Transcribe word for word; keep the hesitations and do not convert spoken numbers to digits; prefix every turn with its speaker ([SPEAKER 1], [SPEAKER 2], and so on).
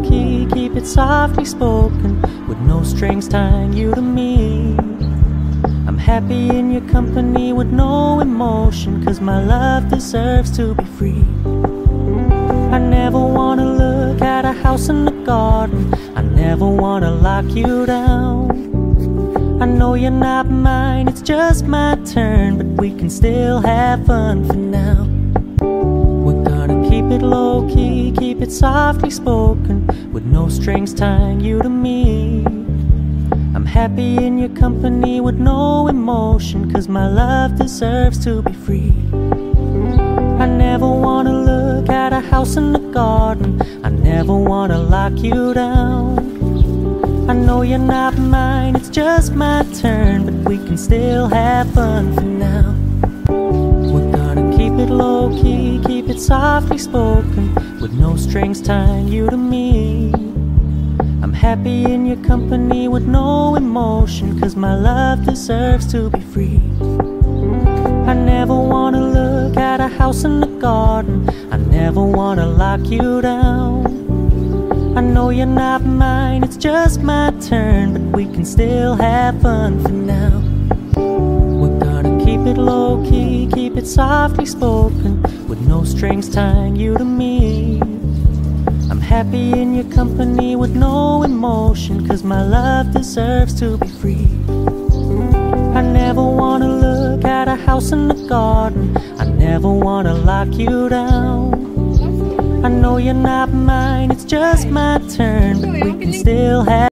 [SPEAKER 1] low-key, keep it softly spoken, with no strings tying you to me. I'm happy in your company with no emotion, 'cause my love deserves to be free. I never wanna look at a house in the garden, I never wanna lock you down. I know you're not mine, it's just my turn, but we can still have fun for now. We're gonna keep it low-key, keep it softly spoken, with no strings tying you to me. I'm happy in your company with no emotion, 'cause my love deserves to be free. I never wanna look at a house in the garden, I never wanna lock you down. I know you're not mine, it's just my turn, but we can still have fun for now. We're gonna keep it low-key, keep it softly spoken, with no strings tying you to me. I'm happy in your company with no emotion, 'cause my love deserves to be free. I never wanna look at a house in the garden, I never wanna lock you down. I know you're not mine, it's just my turn, but we can still have fun for now. We're gonna keep it low-key, keep it softly spoken, with no strings tying you to me. I'm happy in your company with no emotion, 'cause my love deserves to be free. I never wanna look at a house in the garden, I never wanna lock you down. I know you're not mine, it's just my turn, but we can still have